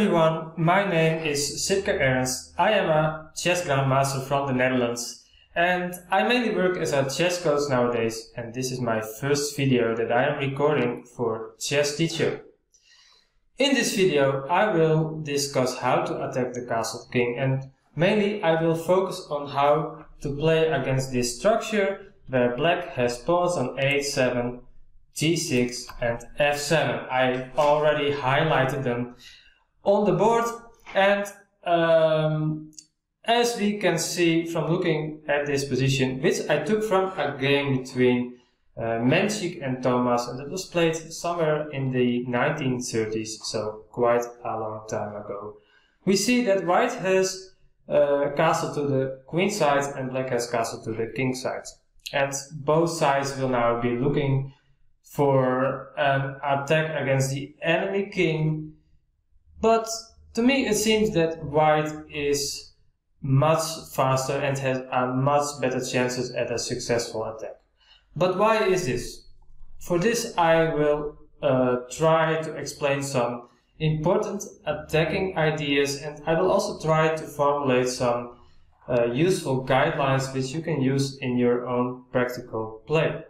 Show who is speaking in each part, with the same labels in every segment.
Speaker 1: everyone, my name is Sipke Ernst. I am a chess grandmaster from the Netherlands and I mainly work as a chess coach nowadays, and this is my first video that I am recording for Chess Teacher. In this video I will discuss how to attack the castle king, and mainly I will focus on how to play against this structure where black has pawns on h7, g6 and f7. I already highlighted them on the board, and as we can see from looking at this position, which I took from a game between Menchik and Thomas, and it was played somewhere in the 1930s, so quite a long time ago. We see that white has castle to the queen side and black has castle to the king side, and both sides will now be looking for an attack against the enemy king. But to me it seems that white is much faster and has a much better chances at a successful attack. But why is this? For this I will try to explain some important attacking ideas, and I will also try to formulate some useful guidelines which you can use in your own practical play.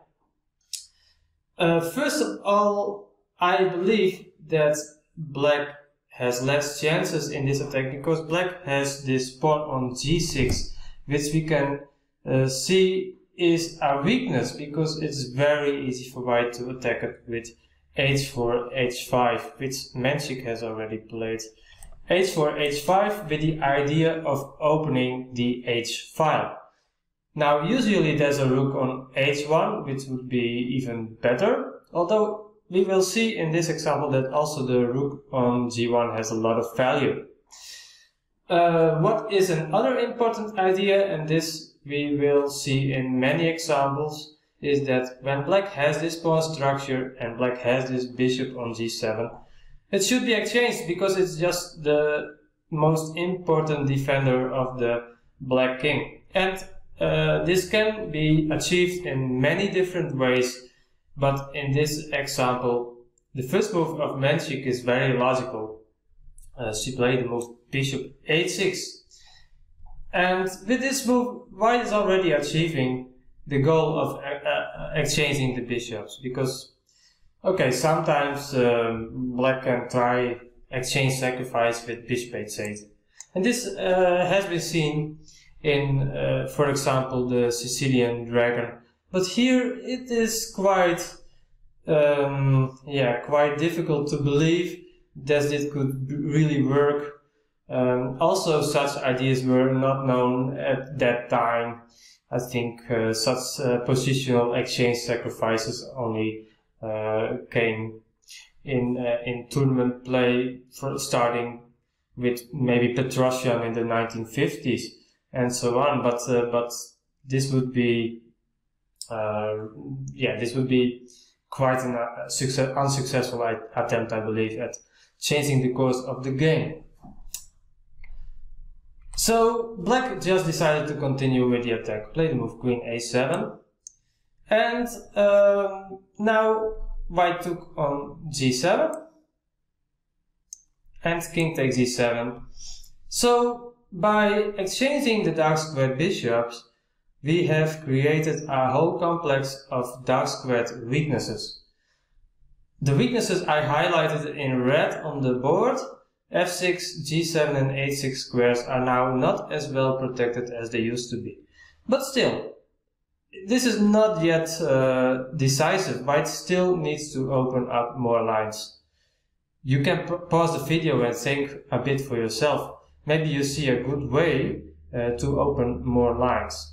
Speaker 1: First of all, I believe that black has less chances in this attack because black has this pawn on g6, which we can see is a weakness because it's very easy for white to attack it with h4, h5, which Menchik has already played. h4, h5 with the idea of opening the h file. Now usually there's a rook on h1, which would be even better, although we will see in this example that also the rook on g1 has a lot of value. What is another important idea, and this we will see in many examples, is that when black has this pawn structure and black has this bishop on g7, it should be exchanged because it's just the most important defender of the black king. And this can be achieved in many different ways. But in this example, the first move of Menchik is very logical. She played the move bishop h6. And with this move, white is already achieving the goal of exchanging the bishops. Because, okay, sometimes black can try exchange sacrifice with bishop h8. And this has been seen in, for example, the Sicilian dragon. But here it is quite difficult to believe that it could really work. Also, such ideas were not known at that time. I think such positional exchange sacrifices only came in tournament play, starting with maybe Petrosian in the 1950s and so on. But this would be this would be quite an unsuccessful attempt, I believe, at changing the course of the game. So black just decided to continue with the attack, play the move queen a7, and now white took on g7 and king takes g7. So by exchanging the dark squared bishops, we have created a whole complex of dark squared weaknesses. The weaknesses I highlighted in red on the board, f6, g7 and h6 squares, are now not as well protected as they used to be. But still, this is not yet decisive. White still needs to open up more lines. You can pause the video and think a bit for yourself. Maybe you see a good way to open more lines.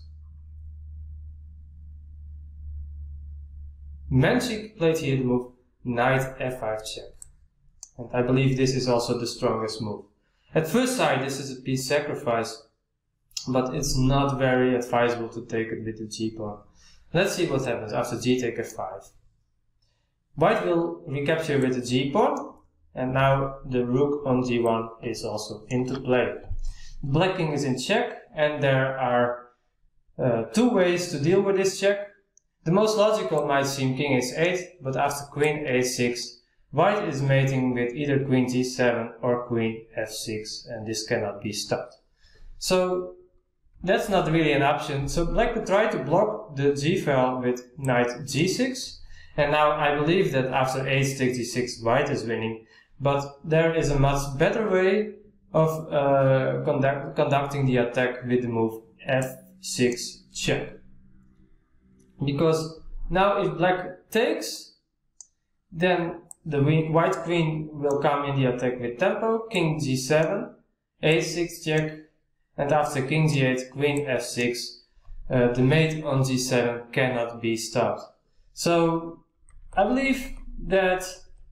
Speaker 1: Menchik played here the move knight f5 check, and I believe this is also the strongest move. At first sight this is a piece sacrifice, but it's not very advisable to take it with the g-pawn. Let's see what happens after g take f5. White will recapture with the g-pawn, and now the rook on g1 is also into play. Black king is in check, and there are two ways to deal with this check. The most logical might seem king h8, but after queen h6, white is mating with either queen g7 or queen f6, and this cannot be stopped. So that's not really an option. So black could try to block the g file with knight g6, and now I believe that after h takes g6 white is winning, but there is a much better way of conducting the attack with the move f6 check. Because now if black takes, then the white queen will come in the attack with tempo, king g7, h6 check, and after king g8, queen f6, the mate on g7 cannot be stopped. So I believe that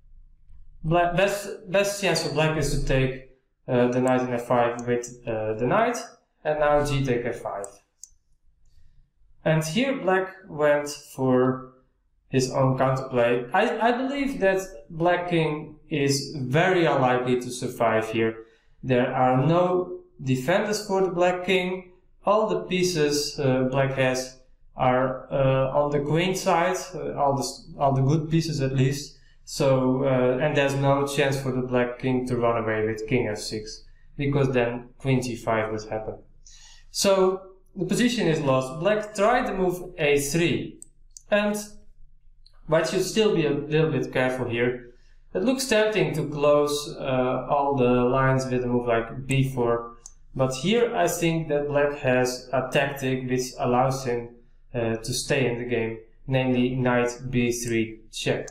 Speaker 1: best chance for black is to take the knight in f5 with the knight, and now g take f5. And here black went for his own counterplay. I believe that black king is very unlikely to survive here. There are no defenders for the black king. All the pieces black has are on the queen side, all the good pieces at least. So and there's no chance for the black king to run away with king f6, because then queen g5 would happen. So the position is lost. Black tried the move a3, and white should still be a little bit careful here. It looks tempting to close all the lines with a move like b4, but here I think that black has a tactic which allows him to stay in the game, namely knight b3 check.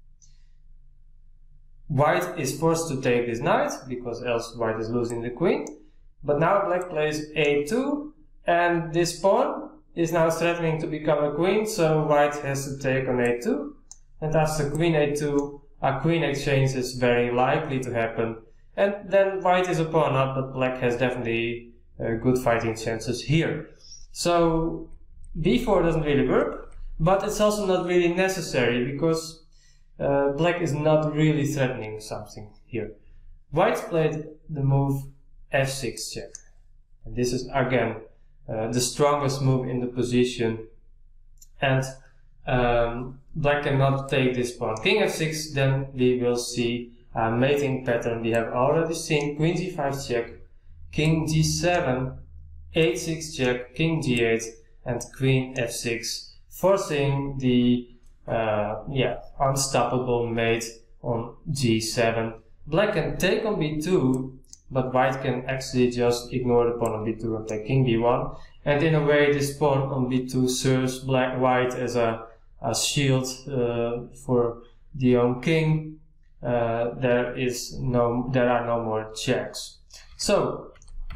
Speaker 1: White is forced to take this knight, because else white is losing the queen. But now black plays a2, and this pawn is now threatening to become a queen, so white has to take on a2. And after queen a2, a queen exchange is very likely to happen. And then white is a pawn up, but black has definitely good fighting chances here. So b4 doesn't really work, but it's also not really necessary, because black is not really threatening something here. White played the move f6 check. And this is again the strongest move in the position. And black cannot take this pawn. King f6, then we will see a mating pattern. We have already seen queen g5 check, king g7, h6 check, king g8, and queen f6, forcing the unstoppable mate on g7. Black can take on b2, but white can actually just ignore the pawn on b2 and take king b1. And in a way, this pawn on b2 serves white as a shield for the own king. There are no more checks. So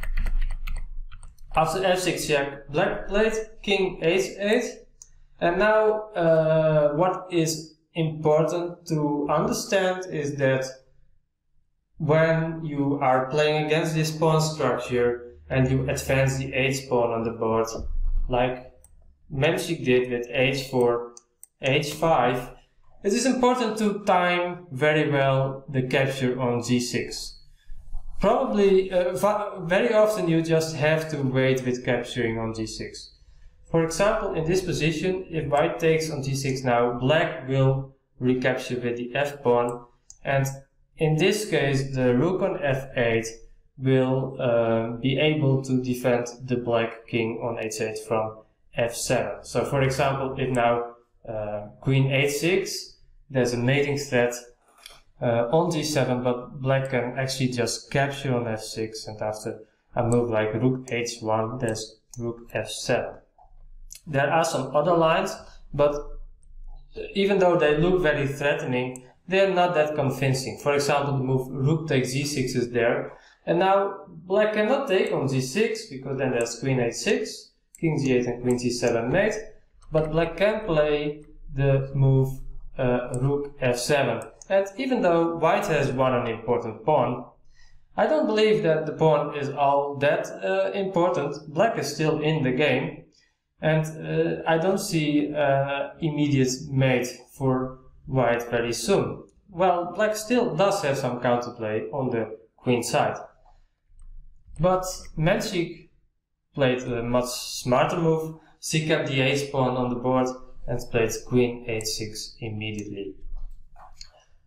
Speaker 1: after f6 check, black played king h8, and now what is important to understand is that when you are playing against this pawn structure and you advance the h pawn on the board, like Menchik did with h4, h5, it is important to time very well the capture on g6. Probably, very often you just have to wait with capturing on g6. For example, in this position, if white takes on g6 now, black will recapture with the f pawn, and in this case the rook on f8 will be able to defend the black king on h8 from f7. So for example, if now queen h6, there's a mating threat on g7, but black can actually just capture on f6, and after a move like rook h1, there's rook f7. There are some other lines, but even though they look very threatening, they're not that convincing. For example, the move rook takes g6 is there, and now black cannot take on g6, because then there's queen h6, king g8 and queen g7 mate, but black can play the move rook f7. And even though white has won an important pawn, I don't believe that the pawn is all that important. Black is still in the game, and I don't see immediate mate for white very soon. Well, black still does have some counterplay on the queen side. But Menchik played a much smarter move. She kept the h pawn on the board and played queen h6 immediately.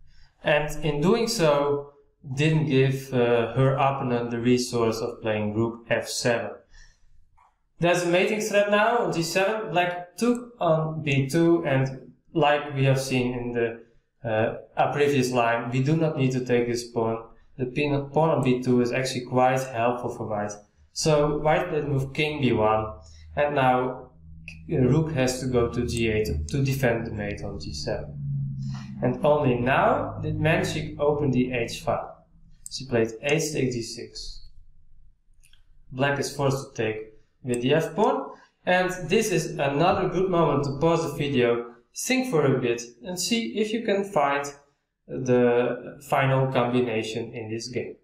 Speaker 1: and in doing so didn't give her opponent the resource of playing rook f7. There's a mating threat now on g7. Black took on b2, and like we have seen in the a previous line, we do not need to take this pawn. The pawn on b2 is actually quite helpful for white. So white played the move king b1, and now rook has to go to g8 to defend the mate on g7. And only now did Menchik open the h file. She played h takes g6. Black is forced to take with the f pawn, and this is another good moment to pause the video, think for a bit, and see if you can find the final combination in this game.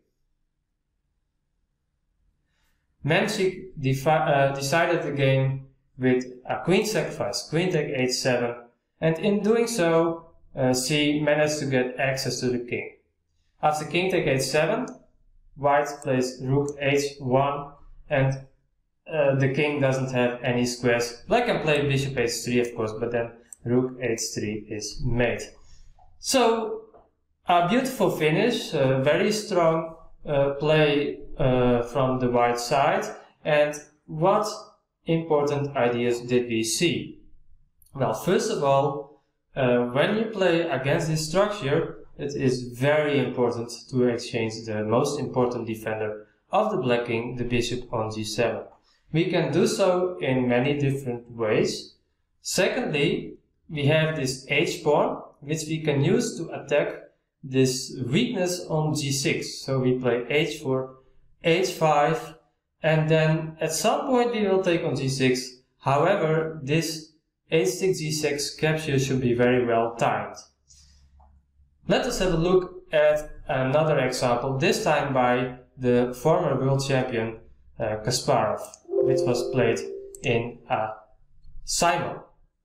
Speaker 1: Menchik decided the game with a queen sacrifice, queen take h7, and in doing so she managed to get access to the king. After king take h7, white plays rook h1, and the king doesn't have any squares. Black can play bishop h3 of course, but then rook h3 is made. So a beautiful finish, very strong play from the white side. And what important ideas did we see? Well, first of all, when you play against this structure, it is very important to exchange the most important defender of the black king, the bishop on g7. We can do so in many different ways. Secondly, we have this h-pawn, which we can use to attack this weakness on g6. So we play h4, h5, and then at some point we will take on g6. However, this h6, g6 capture should be very well timed. Let us have a look at another example, this time by the former world champion Kasparov, which was played in a Simon.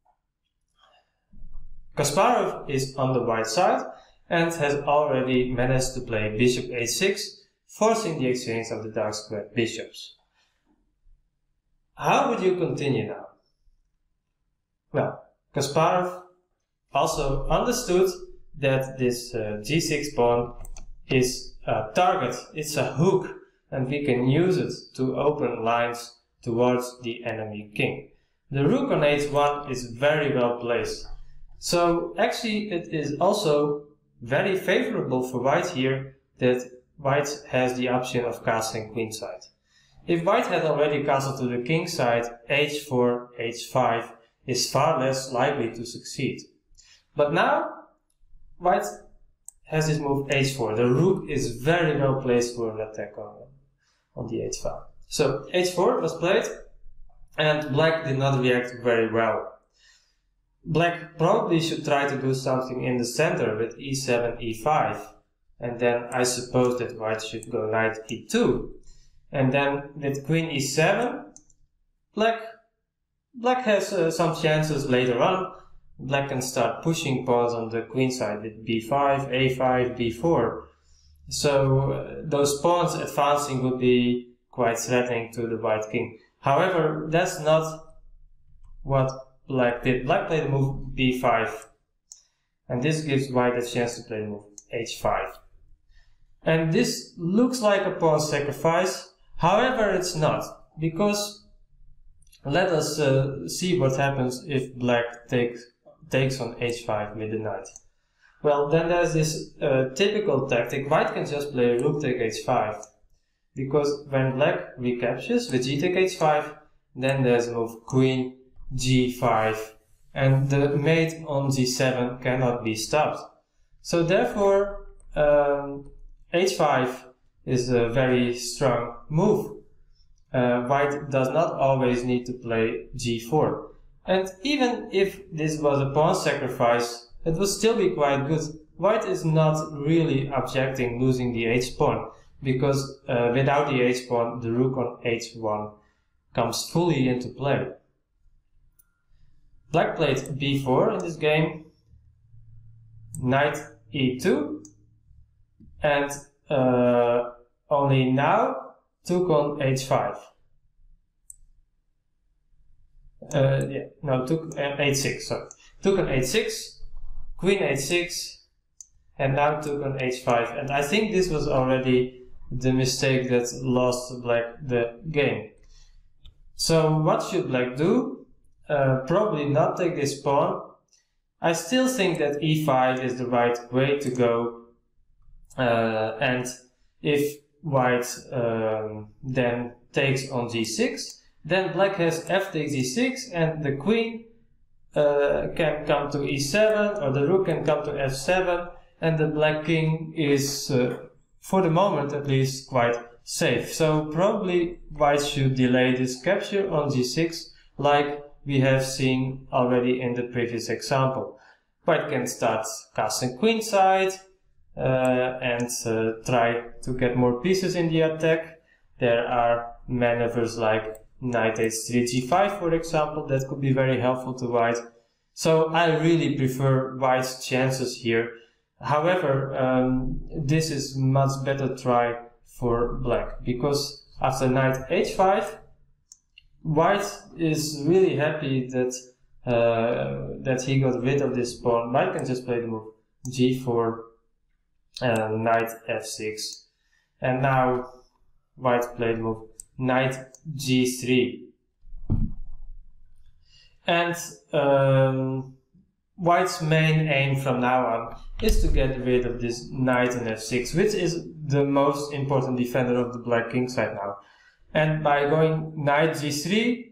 Speaker 1: Kasparov is on the white side and has already managed to play bishop h6, forcing the exchange of the dark squared bishops. How would you continue now? Well, Kasparov also understood that this g6 pawn is a target, it's a hook, and we can use it to open lines towards the enemy king. The rook on h1 is very well placed. So actually it is also very favorable for white here that white has the option of castling queenside. If white had already castled to the king side, h4, h5 is far less likely to succeed. But now white has this move h4. The rook is very well placed for an attack on the h file. So h4 was played, and black did not react very well. Black probably should try to do something in the center with e7, e5, and then I suppose that white should go knight e2. And then with queen e7, black has some chances later on. Black can start pushing pawns on the queen side with b5, a5, b4. So those pawns advancing would be quite threatening to the white king. However, that's not what black did. Black played the move b5, and this gives white a chance to play the move h5. And this looks like a pawn sacrifice. However, it's not, because let us see what happens if black takes on h5 with the knight. Well, then there's this typical tactic. White can just play rook take h5, because when black recaptures with g take h5, then there's a move queen g5, and the mate on g7 cannot be stopped. So therefore, h5 is a very strong move. White does not always need to play g4. And even if this was a pawn sacrifice, it would still be quite good. White is not really objecting losing the h-pawn, because without the h-pawn, the rook on h1 comes fully into play. Black played b4 in this game, knight e2, and only now took on h5. Took h6, sorry. Took on h6, queen h6, and now took on h5. And I think this was already the mistake that lost black the game. So what should black do? Probably not take this pawn. I still think that e5 is the right way to go, and if white then takes on g6, then black has f takes e6, and the queen can come to e7, or the rook can come to f7, and the black king is, for the moment at least, quite safe. So probably white should delay this capture on g6, like we have seen already in the previous example. White can start casting queenside and try to get more pieces in the attack. There are maneuvers like knight h3 g5, for example, that could be very helpful to white. So I really prefer white's chances here. However, this is much better try for black, because after knight h5, white is really happy that that he got rid of this pawn. White can just play the move g4 and knight f6, and now white played the move knight g3, and white's main aim from now on is to get rid of this knight on f6, which is the most important defender of the black king side now. And by going knight g3,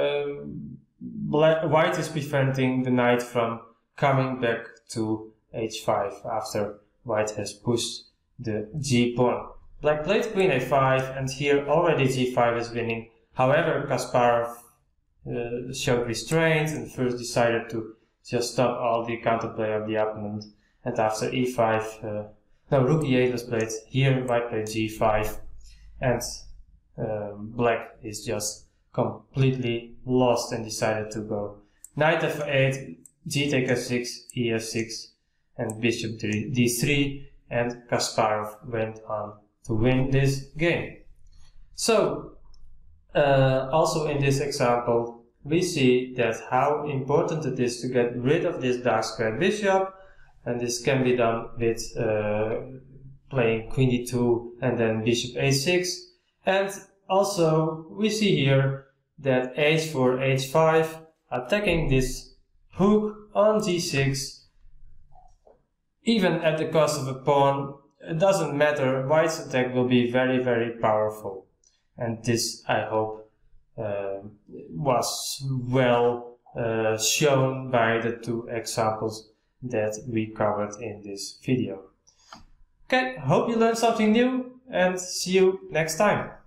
Speaker 1: white is preventing the knight from coming back to h5 after white has pushed the g pawn. Black played queen a5, and here already g5 is winning. However, Kasparov showed restraint and first decided to just stop all the counterplay of the opponent. And after e5, rook e8 was played. Here white played g5, and black is just completely lost and decided to go knight f8, g take f6, e f6, and bishop d3, and Kasparov went on to win this game. So also in this example we see that how important it is to get rid of this dark square bishop, and this can be done with playing queen d2 and then bishop a6. And also we see here that h4, h5, attacking this hook on g6, even at the cost of a pawn. It doesn't matter, white's attack will be very, very powerful. And this, I hope, was well shown by the two examples that we covered in this video. Okay, hope you learned something new, and see you next time.